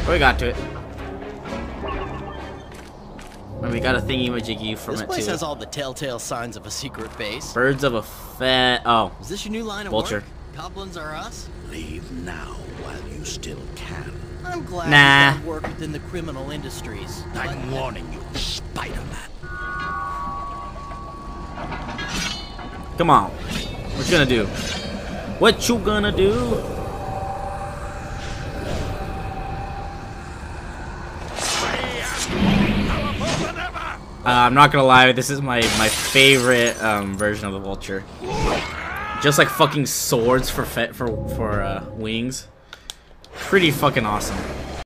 We got to it. And we got a thingy-majiggy from This it place too. has all the telltale signs of a secret base. Birds of a fat. Oh, Is this your new line of Vulture. work? Goblins are us? Leave now while you still can. I'm glad Nah. you don't work within the criminal industries. I'm warning you, Spider-Man. come on. What you gonna do? What you gonna do? I'm not gonna lie, this is my favorite version of the Vulture. Just like fucking swords for wings. Pretty fucking awesome.